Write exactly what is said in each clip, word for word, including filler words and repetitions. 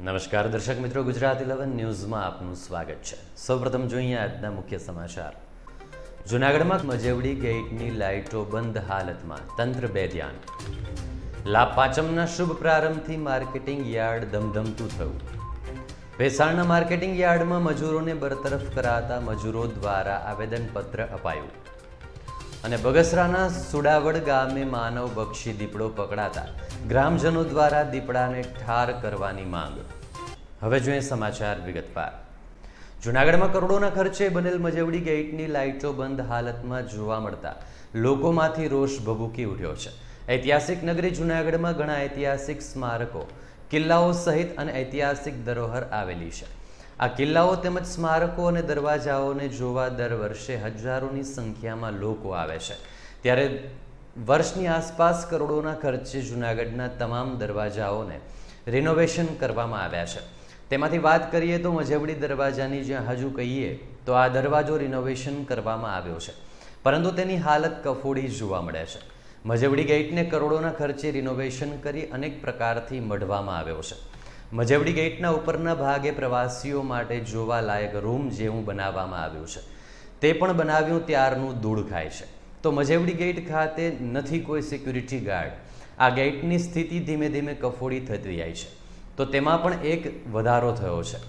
નમસ્કાર દર્શક મિત્રો, ગુજરાત ઇલેવન ન્યૂઝમાં આપનું સ્વાગત છે। સૌપ્રથમ જોઈએ આજના મુખ્ય સમાચાર। જૂનાગઢમાં મજેવડી ગેટની લાઇટો બંધ હાલતમાં, તંત્ર બેધ્યાન। લાભ પાંચમના શુભ પ્રારંભથી માર્કેટિંગ યાર્ડ ધમધમતું થયું। ભેસાણના માર્કેટિંગ યાર્ડમાં મજૂરોને બરતરફ કરાતા મજૂરો દ્વારા આવેદનપત્ર અપાયું। અને બગસરાના સુડાવડ ગામે માનવ બક્ષી દીપડો પકડાતા ગ્રામજનો દ્વારા દીપડાને ઠાર કરવાની માંગ। હવે જોઈએ સમાચાર વિગતવાર। જૂનાગઢમાં કરોડોના ખર્ચે બનેલ મજેવડી ગેટની લાઇટો બંધ હાલતમાં જોવા મળતા લોકોમાંથી રોષ ભભૂકી ઉઠ્યો છે। ઐતિહાસિક નગરી જૂનાગઢમાં ઘણા ઐતિહાસિક સ્મારકો, કિલ્લાઓ સહિત અને ઐતિહાસિક ધરોહર આવેલી છે। આ કિલ્લાઓ તેમજ સ્મારકો અને દરવાજાઓને જોવા દર વર્ષે હજારોની સંખ્યામાં લોકો આવે છે। ત્યારે વર્ષની આસપાસ કરોડોના ખર્ચે જૂનાગઢના તમામ દરવાજાઓને રિનોવેશન કરવામાં આવ્યા છે। તેમાંથી વાત કરીએ તો મજેવડી દરવાજાની જ્યાં હજુ કહીએ તો આ દરવાજો રિનોવેશન કરવામાં આવ્યો છે, પરંતુ તેની હાલત કફોડી જોવા મળે છે। મજેવડી ગેટને કરોડોના ખર્ચે રિનોવેશન કરી અનેક પ્રકારથી મઢવામાં આવ્યો છે। મજેવડી ગેટના ઉપરના ભાગે પ્રવાસીઓ માટે જોવાલાયક રૂમ જેવું બનાવવામાં આવ્યું છે, તે પણ બનાવ્યું ત્યારનું ધૂળ ખાય છે। તો મજેવડી ગેટ ખાતે નથી કોઈ સિક્યુરિટી ગાર્ડ। આ ગેટની સ્થિતિ ધીમે ધીમે કફોડી થતી જાય છે, તો તેમાં પણ એક વધારો થયો છે।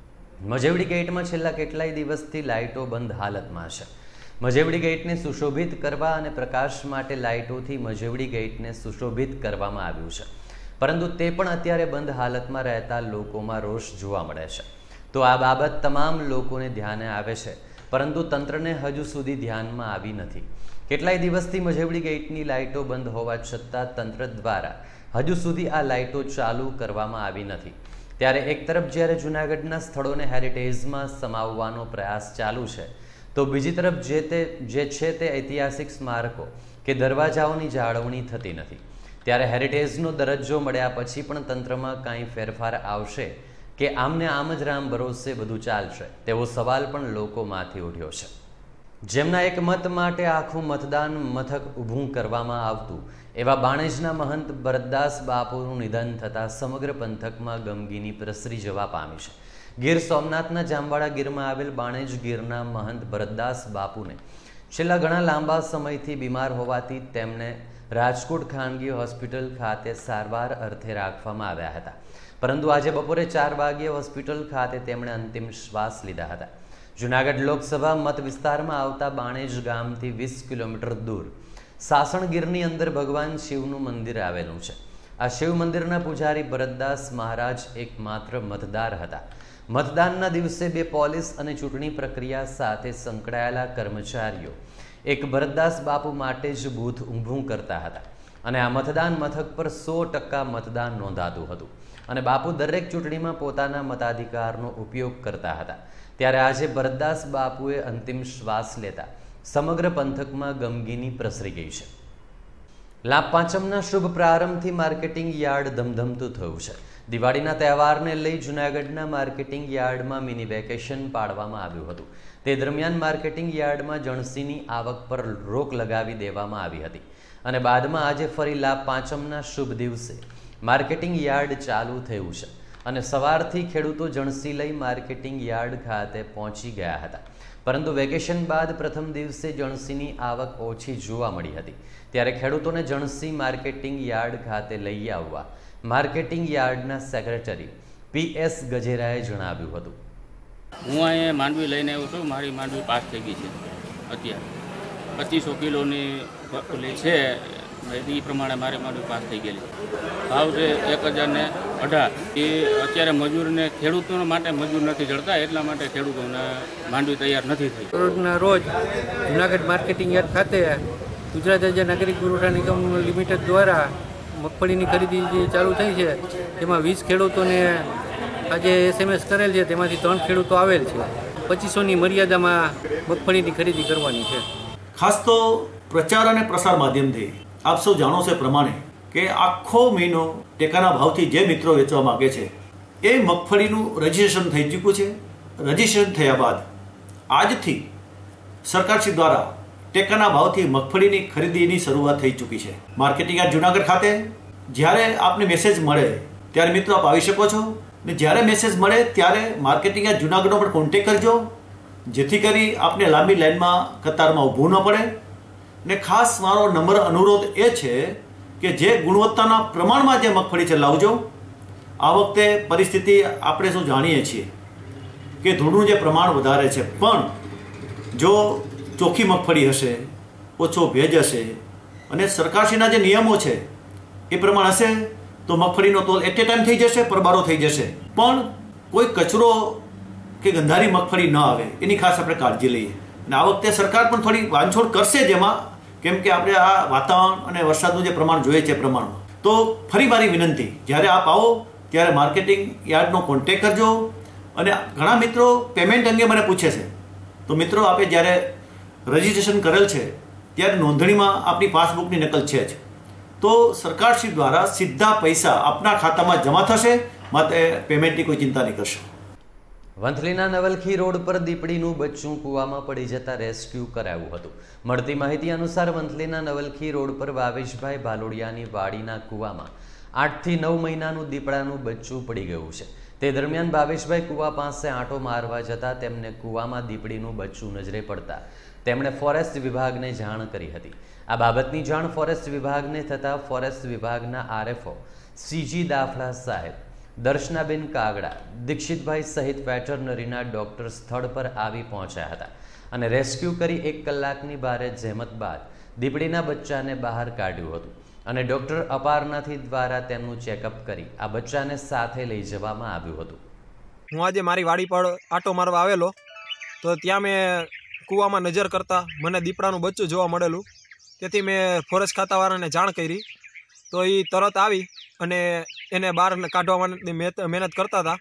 મજેવડી ગેટમાં છેલ્લા કેટલાય દિવસથી લાઇટો બંધ હાલતમાં છે। મજેવડી ગેટને સુશોભિત કરવા અને પ્રકાશ માટે લાઇટોથી મજેવડી ગેટને સુશોભિત કરવામાં આવ્યું છે, પરંતુ તે પણ અત્યારે બંધ હાલતમાં રહેતા લોકોમાં રોષ જોવા મળે છે। તો આ બાબત તમામ લોકોને ધ્યાને આવે છે, પરંતુ તંત્રને હજુ સુધી ધ્યાનમાં આવી નથી। કેટલાય દિવસથી મજેવડી ગેટની લાઇટો બંધ હોવા છતાં તંત્ર દ્વારા હજુ સુધી આ લાઇટો ચાલુ કરવામાં આવી નથી। ત્યારે એક તરફ જ્યારે જૂનાગઢના સ્થળોને હેરિટેજમાં સમાવવાનો પ્રયાસ ચાલુ છે, તો બીજી તરફ જે તે જે છે તે ઐતિહાસિક સ્મારકો કે દરવાજાઓની જાળવણી થતી નથી। ત્યારે હેરિટેજનો દરજ્જો મળ્યા પછી પણ તંત્રમાં કાંઈ ફેરફાર આવશે કે આમને આમ જ રામ ભરોસે બધું ચાલશે, તેવો સવાલ પણ લોકોમાંથી ઉઠ્યો છે। જેમના એક મત માટે આખું મતદાન મથક ઊભું કરવામાં આવતું એવા બાણેજના મહંત ભરતદાસ બાપુનું નિધન થતાં સમગ્ર પંથકમાં ગમગીની પ્રસરી જવા પામી છે। ગીર સોમનાથના જામવાડા ગીરમાં આવેલ બાણેજ ગીરના મહંત ભરતદાસ બાપુને છેલ્લા ઘણા લાંબા સમયથી બીમાર હોવાથી તેમને રાજકોટ ખાનગી હોસ્પિટલ ખાતે સારવાર અર્થે રાખવામાં આવ્યા હતા, પરંતુ આજે બપોરે ચાર વાગ્યે હોસ્પિટલ ખાતે તેમણે અંતિમ શ્વાસ લીધા હતા। જૂનાગઢ લોકસભા મત વિસ્તારમાં આવતા બાણેજ ગામથી વીસ કિલોમીટર દૂર સાસણગીરની અંદર ભગવાન શિવનું મંદિર આવેલું છે। આ શિવ મંદિરના પૂજારી ભરતદાસ મહારાજ એકમાત્ર મતદાર હતા। મતદાનના દિવસે બે પોલીસ અને ચૂંટણી પ્રક્રિયા સાથે સંકળાયેલા કર્મચારીઓ એક ભરતદાસ બાપુ માટે જ બૂથ ઊભું કરતા હતા, અને આ મતદાન મથક પર સો ટકા મતદાન નોંધાતું હતું, અને બાપુ દરેક ચૂંટણીમાં પોતાના મતાધિકારનો ઉપયોગ કરતા હતા। ત્યારે આજે ભરતદાસ બાપુએ અંતિમ શ્વાસ લેતા સમગ્ર પંથકમાં ગમગીની પ્રસરી ગઈ છે। લાભ પાંચમના શુભ પ્રારંભથી માર્કેટિંગ યાર્ડ ધમધમતું થયું છે। દિવાળીના તહેવારને લઈ જૂનાગઢના માર્કેટિંગ યાર્ડમાં મિની વેકેશન પાડવામાં આવ્યું હતું। તે દરમિયાન માર્કેટિંગ યાર્ડમાં જણસીની આવક પર રોક લગાવી દેવામાં આવી હતી, અને બાદમાં આજે ફરી લાભ પાંચમના શુભ દિવસે માર્કેટિંગ યાર્ડ ચાલુ થયું છે, અને સવારથી ખેડૂતો જણસી લઈ માર્કેટિંગ યાર્ડ ખાતે પહોંચી ગયા હતા, પરંતુ વેકેશન બાદ પ્રથમ દિવસે જણસીની આવક ઓછી જોવા મળી હતી। ત્યારે ખેડૂતોને જણસી માર્કેટિંગ યાર્ડ ખાતે લઈ આવવા માર્કેટિંગ યાર્ડના સેક્રેટરી પી એસ ગજેરાએ જણાવ્યું હતું। હું અહીંયા માંડવી લઈને આવ્યો છું। મારી માંડવી પાસ થઈ ગઈ છે, અત્યારે પચીસો કિલોની ઓલી છે, એ પ્રમાણે મારી માંડવી પાસ થઈ ગયેલી। ભાવ છે એક હજાર ને અઢાર। એ અત્યારે મજૂરને ખેડૂતો માટે મજૂર નથી જડતા, એટલા માટે ખેડૂતોને માંડવી તૈયાર નથી થઈ। રોજના રોજ જૂનાગઢ માર્કેટિંગ યાર્ડ ખાતે ગુજરાત રાજ્ય નાગરિક પુરવઠા નિગમ લિમિટેડ દ્વારા મગફળીની ખરીદી જે ચાલુ થઈ છે, તેમાં વીસ ખેડૂતોને આજે એસએમએસ કરેલ છે, તેમાંથી ત્રણ ખેડૂતો આવેલ છે। પચીસોની મર્યાદામાં મગફળીની ખરીદી કરવાની છે। ખાસ તો પ્રચાર અને પ્રસાર માધ્યમથી આપ સૌ જાણો છો પ્રમાણે કે આખો મહિનો ટેકાના ભાવથી જે મિત્રો વેચવા માગે છે એ મગફળીનું રજીસ્ટ્રેશન થઈ ચૂક્યું છે। રજીસ્ટ્રેશન થયા બાદ આજથી સરકારશ્રી દ્વારા ટેકાના ભાવથી મગફળીની ખરીદીની શરૂઆત થઈ ચૂકી છે। માર્કેટિંગ યાર્ડ જૂનાગઢ ખાતે જ્યારે આપને મેસેજ મળે ત્યારે મિત્રો આપ આવી શકો છો। ને જ્યારે મેસેજ મળે ત્યારે માર્કેટિંગ યાર્ડ જુનાગઢનો પણ કોન્ટેક કરજો, જેથી કરી આપને લાંબી લાઈનમાં કતારમાં ઊભું ન પડે. ને ખાસ મારો નમ્ર અનુરોધ એ છે કે જે ગુણવત્તાના પ્રમાણમાં જે મગફળી છે લાવજો. આ વખતે પરિસ્થિતિ આપણે શું જાણીએ છીએ કે ધૂળનું જે પ્રમાણ વધારે છે, પણ જો ચોખ્ખી મગફળી હશે, ઓછો ભેજ હશે અને સરકારશ્રીના જે નિયમો છે એ પ્રમાણે હશે તો મગફળીનો તોલ એટ એ ટાઈમ થઈ જશે, પરબારો થઈ જશે. પણ કોઈ કચરો કે ગંધારી મગફળી ન આવે એની ખાસ આપણે કાળજી લઈએ. અને આ વખતે સરકાર પણ થોડી બાંધછોડ કરશે જેમાં, કેમ કે આપણે આ વાતાવરણ અને વરસાદનું જે પ્રમાણ જોઈએ છે પ્રમાણમાં. તો ફરી મારી વિનંતી, જ્યારે આપ આવો ત્યારે માર્કેટિંગ યાર્ડનો કોન્ટેક કરજો. અને ઘણા મિત્રો પેમેન્ટ અંગે મને પૂછે છે, તો મિત્રો આપણે જ્યારે રજિસ્ટ્રેશન કરેલ છે ત્યારે નોંધણીમાં આપની પાસબુકની નકલ છે જ, તો સરકારશ્રી દ્વારા સીધા પૈસા આપના ખાતામાં જમા થશે, માટે પેમેન્ટની કોઈ ચિંતા નહીં કરશો. વંથલીના નવલખી રોડ પર દીપડીનું બચ્ચું કૂવામાં પડી જતા રેસ્ક્યુ કરાયું હતું. મળતી માહિતી અનુસાર વંથલીના નવલખી રોડ પર ભાવેશભાઈ ભાલોડિયાની વાડીના કૂવામાં આઠથી નવ મહિનાનું દીપડાનું બચ્ચું પડી ગયું છે. તે દરમિયાન ભાવેશભાઈ કૂવા પાસે આંટો મારવા જતા તેમને કૂવામાં દીપડીનું બચ્ચું નજરે પડતા તેમણે ફોરેસ્ટ વિભાગને જાણ કરી હતી. આ બાબતની જાણ ફોરેસ્ટ વિભાગને થતાં ફોરેસ્ટ વિભાગના આરએફઓ સીજી દાફલા સાહેબ, દર્શનાબેન કાગડા, દીક્ષિતભાઈ સહિત વેટરનરીના ડોક્ટર સ્થળ પર આવી પહોંચ્યા હતા અને રેસ્ક્યુ કરી એક કલાકની ભારે જહેમત બાદ દીપડીના બચ્ચાને બહાર કાઢ્યું હતું અને ડોક્ટર અપારનાથી દ્વારા તેમનું ચેકઅપ કરી આ બચ્ચાને સાથે લઈ જવામાં આવ્યું હતું. હું આજે મારી વાડી પર આટો મારવા આવેલો તો ત્યાં મેં કૂવામાં નજર કરતા મને દીપડાનું બચ્ચું જોવા મળેલું. તેથી મેં ફોરેસ્ટ ખાતાવાળાને જાણ કરી તો એ તરત આવી અને એને બહાર કાઢવા માટે મહેનત કરતા હતા.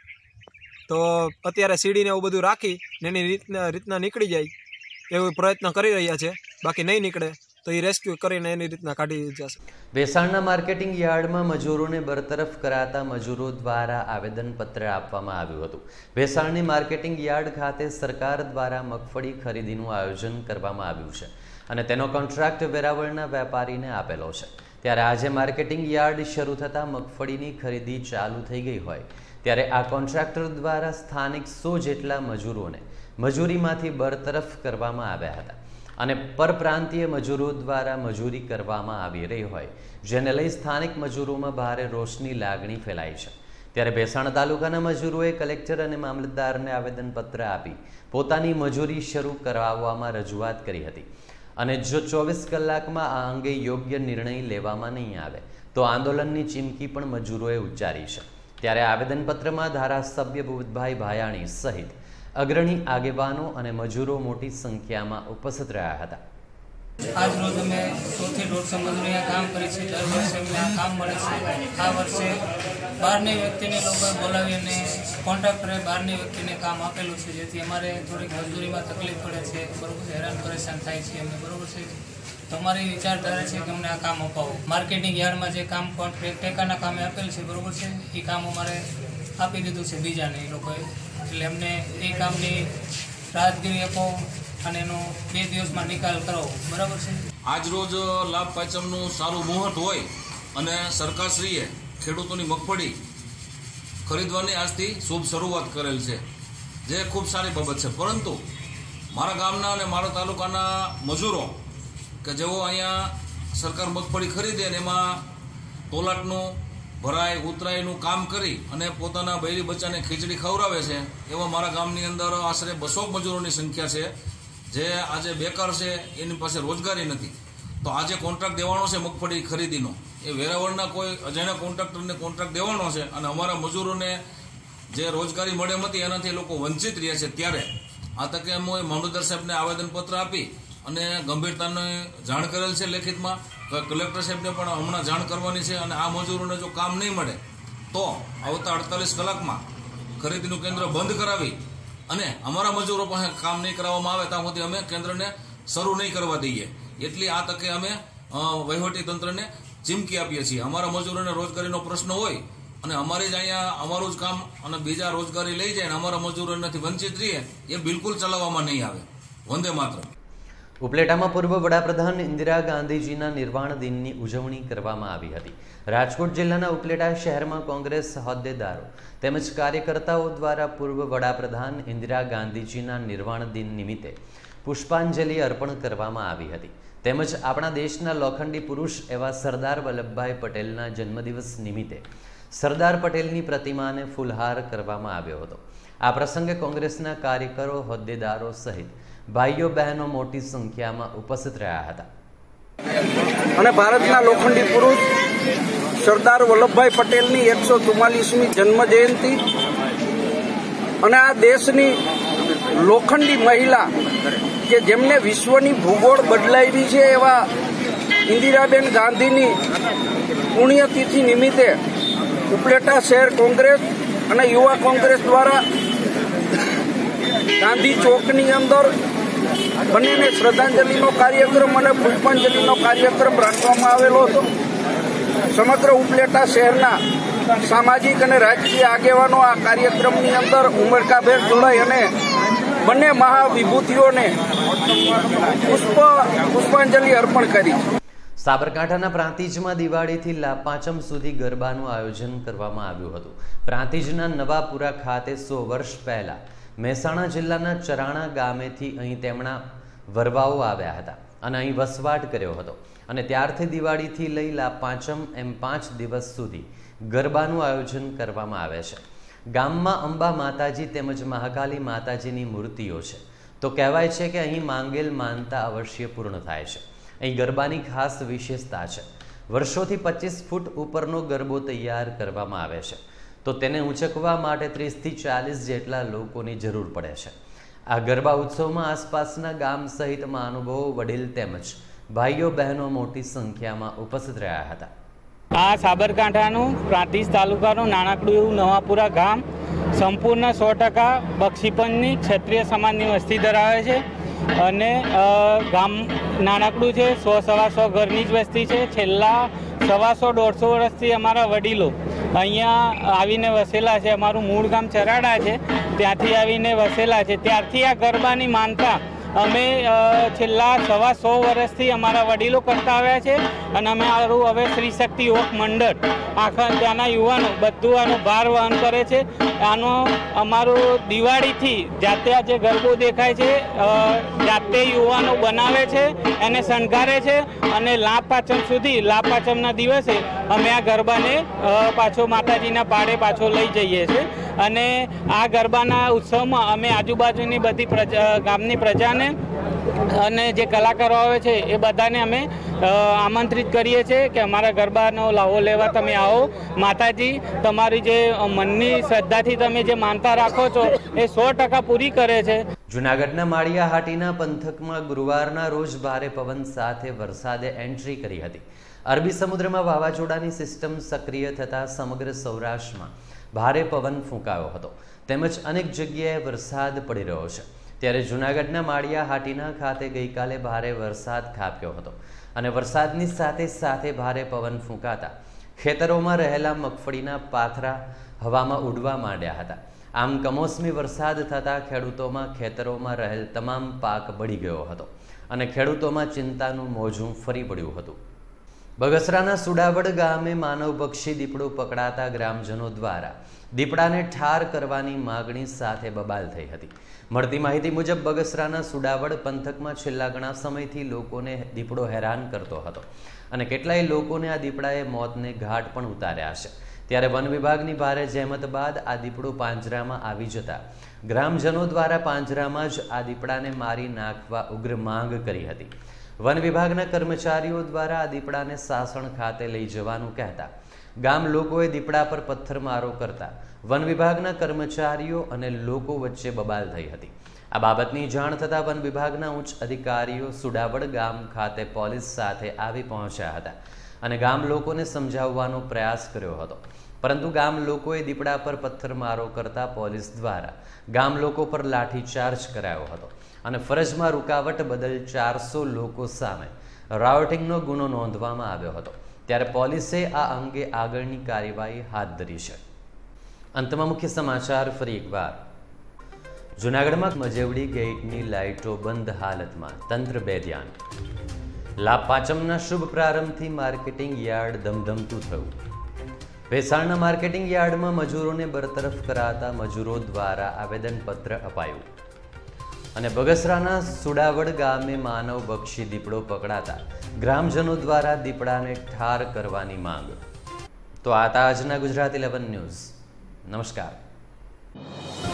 તો અત્યારે સીડીને એવું બધું રાખી ને એની રીતના રીતના નીકળી જાય એવો પ્રયત્ન કરી રહ્યા છે. બાકી નહીં નીકળે તો એ રેસ્ક્યુ કરીને એની રીતના કાઢી જશે. વેસાણના માર્કેટિંગ યાર્ડમાં મજૂરોને બરતરફ કરાતા મજૂરો દ્વારા આવેદનપત્ર આપવામાં આવ્યું હતું. વેસાણની માર્કેટિંગ યાર્ડ ખાતે સરકાર દ્વારા મગફળી ખરીદીનું આયોજન કરવામાં આવ્યું છે અને તેનો કોન્ટ્રાક્ટ વેરાવળના વેપારીને આપેલો છે. ત્યારે આજે માર્કેટિંગ યાર્ડ શરૂ થતાં મગફળીની ખરીદી ચાલુ થઈ ગઈ હોય ત્યારે આ કોન્ટ્રાક્ટર દ્વારા સ્થાનિક સો જેટલા મજૂરોને મજૂરીમાંથી બરતરફ કરવામાં આવ્યા હતા અને પરપ્રાંતીય મજૂરો દ્વારા મજૂરી કરવામાં આવી રહી હોય જેને લઈ સ્થાનિક મજૂરોમાં ભારે રોષની લાગણી ફેલાઈ છે. ત્યારે ભેસાણ તાલુકાના મજૂરોએ કલેક્ટર અને મામલતદારને આવેદનપત્ર આપી પોતાની મજૂરી શરૂ કરાવવામાં રજૂઆત કરી હતી અને જો ચોવીસ કલાકમાં આ અંગે યોગ્ય નિર્ણય લેવામાં નહીં આવે તો આંદોલનની ચીમકી પણ મજૂરોએ ઉચ્ચારી છે. ત્યારે આવેદનપત્રમાં ધારાસભ્ય ભૂપતભાઈ ભાયાણી સહિત અગ્રણી આગેવાનો અને મજૂરો મોટી સંખ્યામાં ઉપસ્થિત રહ્યા હતા. આજ રોજ અમે સૌથી દોઢસો મજૂરી કામ કરી છે. દર વર્ષે અમને આ કામ મળે છે. આ વર્ષે બહારની વ્યક્તિને લોકોએ બોલાવીને કોન્ટ્રાક્ટરે બહારની વ્યક્તિને કામ આપેલું છે, જેથી અમારે થોડીક મજૂરીમાં તકલીફ પડે છે, બરોબર છે, હેરાન પરેશાન થાય છે અમે, બરોબર છે. તો અમારી વિચારધારા છે કે અમને આ કામ અપાવો. માર્કેટિંગ યાર્ડમાં જે કામ ટેકાના કામે આપેલ છે, બરોબર છે, એ કામ અમારે આપી દીધું છે બીજાને એ લોકોએ, એટલે અમને એ કામની રાહતગીરી આપો અને એનો બે દિવસમાં નિકાલ કરાવો, બરાબર છે. આજ રોજ લાભ પાંચમનું સારું મુહૂર્ત હોય અને સરકારશ્રીએ ખેડૂતોની મગફળી ખરીદવાની આજથી શુભ શરૂઆત કરેલ છે, જે ખૂબ સારી બાબત છે. પરંતુ મારા ગામના અને મારા તાલુકાના મજૂરો કે જેઓ અહીંયા સરકાર મગફળી ખરીદે અને એમાં તોલાટનું ભરાય ઉતરાયનું કામ કરી અને પોતાના બૈરી બચ્ચાને ખીચડી ખવડાવે છે, એવા મારા ગામની અંદર આશરે બસો મજૂરોની સંખ્યા છે જે આજે બેકાર છે, એની પાસે રોજગારી નથી. તો આજે કોન્ટ્રાક્ટ દેવાનો છે મગફળી ખરીદીનો, એ વેરાવળના કોઈ અજાણ્યા કોન્ટ્રાક્ટરને કોન્ટ્રાક્ટ દેવાનો છે અને અમારા મજૂરોને જે રોજગારી મળે નથી એનાથી લોકો વંચિત રહ્યા છે. ત્યારે આ તકે અમે મામલતદાર સાહેબને આવેદનપત્ર આપી અને ગંભીરતાને જાણ કરેલ છે લેખિતમાં. કલેક્ટર સાહેબને પણ હમણાં જાણ કરવાની છે અને આ મજૂરોને જો કામ નહીં મળે તો આવતા અડતાલીસ કલાકમાં ખરીદીનું કેન્દ્ર બંધ કરાવી અને અમારા મજૂરો પાસે કામ નહીં કરાવવામાં આવે ત્યાં સુધી અમે કેન્દ્રને શરૂ નહીં કરવા દઈએ. એટલી આ તકે અમે વહીવટી તંત્રને ચીમકી આપીએ છીએ. અમારા મજૂરોને રોજગારીનો પ્રશ્ન હોય અને અમારી જ અહીંયા અમારું જ કામ અને બીજા રોજગારી લઈ જાય અને અમારા મજૂરો એનાથી વંચિત રહીએ, એ બિલકુલ ચલાવવામાં નહીં આવે. વંદે માતરમ. ઉપલેટામાં પૂર્વ વડાપ્રધાન ઇન્દિરા ગાંધીજીના નિર્વાણ દિનની ઉજવણી કરવામાં આવી હતી. રાજકોટ જિલ્લાના ઉપલેટા શહેરમાં કોંગ્રેસ હોદ્દેદારો તેમજ કાર્યકર્તાઓ દ્વારા પૂર્વ વડાપ્રધાન ઇન્દિરા ગાંધીજીના નિર્વાણ દિન નિમિત્તે પુષ્પાંજલિ અર્પણ કરવામાં આવી હતી. તેમજ આપણા દેશના લોખંડી પુરુષ એવા સરદાર વલ્લભભાઈ પટેલના જન્મદિવસ નિમિત્તે સરદાર પટેલની પ્રતિમાને ફૂલહાર કરવામાં આવ્યો હતો. આ પ્રસંગે કોંગ્રેસના કાર્યકરો, હોદ્દેદારો સહિત ભાઈઓ બહેનો મોટી સંખ્યામાં ઉપસ્થિત રહ્યા હતા. અને ભારતના લોખંડી પુરુષ સરદાર વલ્લભભાઈ પટેલની એકસો ચુમ્માલીસમી જન્મ જયંતિ અને આ દેશની લોખંડી મહિલા કે જેમને વિશ્વની ભૂગોળ બદલાવી છે એવા ઇન્દિરાબેન ગાંધીની પુણ્યતિથિ નિમિત્તે ઉપલેટા શહેર કોંગ્રેસ અને યુવા કોંગ્રેસ દ્વારા ગાંધી ચોકની અંદર બંનેને શ્રદ્ધાંજલિનો કાર્યક્રમ અને પુષ્પાંજલિનો કાર્યક્રમ રાખવામાં આવેલો હતો. સમગ્ર ઉપલેટા શહેરના સામાજિક અને રાજકીય આગેવાનો આ કાર્યક્રમની અંદર ઉમળકાભેર જોડાઈ અને બંને મહાવિભૂતિઓને પુષ્પ પુષ્પાંજલિ અર્પણ કરી. સાબરકાંઠાના પ્રાંતિજમાં દિવાળીથી લાભપાંચમ સુધી ગરબાનું આયોજન કરવામાં આવ્યું હતું. પ્રાંતિજના નવાપુરા ખાતે સો વર્ષ પહેલા મહેસાણા જિલ્લાના ચરાણા ગામેથી અહીં તેમના વરવાઓ આવ્યા હતા અને અહીં વસવાટ કર્યો હતો અને ત્યારથી દિવાળીથી લઈ લાભપાંચમ એમ પાંચ દિવસ સુધી ગરબાનું આયોજન કરવામાં આવે છે. ગામમાં અંબા માતાજી તેમજ મહાકાલી માતાજીની મૂર્તિઓ છે, તો કહેવાય છે કે અહીં માંગેલ માનતા અવશ્ય પૂર્ણ થાય છે. અહીં ગરબાની ખાસ વિશેષતા છે. વર્ષોથી પચીસ ફૂટ ઉપરનો ગરબો તૈયાર કરવામાં આવે છે, તો તેને ઉંચકવા માટે ત્રીસથી ચાલીસ જેટલા લોકોની જરૂર પડે છે. આ ગરબા ઉત્સવમાં આસપાસના ગામ સહિત મહાનુભાવો, વડીલ તેમજ ભાઈઓ બહેનો મોટી સંખ્યામાં ઉપસ્થિત રહ્યા હતા. આ સાબરકાંઠાનું પ્રાંતિજ તાલુકાનું નાનકડું એવું નવાપુરા ગામ સંપૂર્ણ સો ટકા બક્ષીપંચની ક્ષત્રિય સમાજની વસ્તી ધરાવે છે અને ગામ નાનકડું છે. સો સવા સો ઘરની જ વસ્તી છે. છેલ્લા સવાસો દોઢસો વર્ષથી અમારા વડીલો અહીંયા આવીને વસેલા છે. અમારું મૂળ ગામ ચરાડા છે, ત્યાંથી આવીને વસેલા છે. ત્યારથી આ ગરબાની માનતા અમે છેલ્લા સવા સો વર્ષથી અમારા વડીલો કરતા આવ્યા છે અને અમે આરું હવે શ્રી શક્તિ યુવક મંડળ આખા ત્યાંના યુવાનો બધું આનો ભાર વહન કરે છે. આનો અમારું દિવાળીથી જાતે આ જે ગરબો દેખાય છે જાતે યુવાનો બનાવે છે, એને શણગારે છે અને લાભ પાંચમ સુધી લાભ પાંચમના દિવસે અમે આ ગરબાને પાછો માતાજીના પાડે પાછો લઈ જઈએ છીએ. અને આ ગરબાના ઉત્સવમાં અમે આજુબાજુની બધી પ્રજા ગામની પ્રજાને અને જે કલાકારો આવે છે એ બધાને અમે આમંત્રિત કરીએ છીએ કે અમારા ગરબાનો લાવો લેવા તમે આવો. માતાજી તમારી જે મનની શ્રદ્ધાથી તમે જે માનતા રાખો છો એ સો ટકા પૂરી કરે છે. જૂનાગઢના માળિયા હાટીના પંથકમાં ગુરુવારના રોજ ભારે પવન સાથે વરસાદે એન્ટ્રી કરી હતી. અરબી સમુદ્રમાં વાવાઝોડાની સિસ્ટમ સક્રિય થતાં સમગ્ર સૌરાષ્ટ્રમાં ભારે પવન ફૂંકાયો હતો તેમજ અનેક જગ્યાએ વરસાદ પડી રહ્યો છે. ત્યારે જૂનાગઢના માળિયા હાટીના ખાતે ગઈકાલે ભારે વરસાદ ખાબક્યો હતો અને વરસાદની સાથે સાથે ભારે પવન ફૂંકાતા ખેતરોમાં રહેલા મગફળીના પાથરા હવામાં ઉડવા માંડ્યા હતા. આમ કમોસમી વરસાદ થતાં ખેડૂતોમાં ખેતરોમાં રહેલ તમામ પાક બળી ગયો હતો અને ખેડૂતોમાં ચિંતાનું મોજું ફરી પડ્યું હતું. બગસરાના સુડાવડ ગામે માનવભક્ષી દીપડો પકડાતા ગ્રામજનો દ્વારા દીપડાને ઠાર કરવાની માગણી સાથે બબાલ થઈ હતી. મળતી માહિતી મુજબ બગસરાના સુડાવડ પંથકમાં છેલ્લા ઘણા સમયથી લોકોને દીપડો હેરાન કરતો હતો અને કેટલાય લોકોને આ દીપડાએ મોતને ઘાટ પણ ઉતાર્યા છે. ત્યારે વન વિભાગની ભારે જહેમત બાદ આ દીપડો પાંજરામાં આવી જતા ગ્રામજનો દ્વારા પાંજરામાં જ આ દીપડાને મારી નાખવા ઉગ્ર માંગ કરી હતી. વન વિભાગના કર્મચારીઓ દ્વારા આ દીપડાને સાસણ ખાતે લઈ જવાનું કહેતા ગામ લોકોએ દીપડા પર પથ્થરમારો કરતા વન વિભાગના કર્મચારીઓ અને લોકો વચ્ચે બબાલ થઈ હતી. આ બાબતની જાણ થતાં વન વિભાગના ઉચ્ચ અધિકારીઓ સુડાવડ ગામ ખાતે પોલીસ સાથે આવી પહોંચ્યા હતા અને ગામ લોકોને સમજાવવાનો પ્રયાસ કર્યો હતો, પરંતુ ગામ લોકોએ દીપડા પર પથ્થરમારો કરતા પોલીસ દ્વારા ગામ લોકો પર લાઠીચાર્જ કરાયો હતો અને ફરજમાં રૂકાવટ બદલ ચારસો લોકો સામે રાયોટિંગનો ગુનો નોંધવામાં આવ્યો હતો. ત્યારે પોલીસે આ અંગે આગળની કાર્યવાહી હાથ ધરી છે. અંતમાં મુખ્ય સમાચાર ફરી એકવાર. જૂનાગઢમાં મજેવડી ગેટની લાઇટો બંધ હાલતમાં, તંત્ર બેધ્યાન. લાભ પાંચમના શુભ પ્રારંભથી માર્કેટિંગ યાર્ડ ધમધમતું થયું. ભેસાણના માર્કેટિંગ યાર્ડમાં મજૂરોને બરતરફ કરાતા મજૂરો દ્વારા આવેદનપત્ર અપાયું. અને બગસરાના સુડાવડ ગામે માનવ બક્ષી દીપડો પકડાતા ગ્રામજનો દ્વારા દીપડાને ઠાર કરવાની માંગ. તો આ હતા આજના ગુજરાત ઇલેવન ન્યૂઝ. નમસ્કાર.